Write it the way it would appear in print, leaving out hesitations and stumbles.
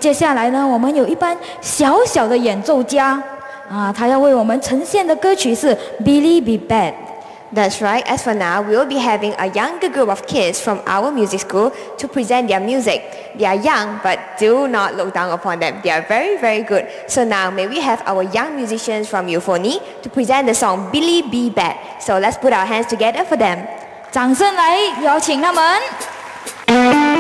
接下来呢，我们有一班小小的演奏家，他要为我们呈现的歌曲是 Billy Be Bad。 That's right. As for now, we will be having a younger group of kids from our music school to present their music. They are young, but do not look down upon them. They are very, very good. So now, may we have our young musicians from Euphony to present the song Billy Be Bad. So let's put our hands together for them. 掌声来邀请他们。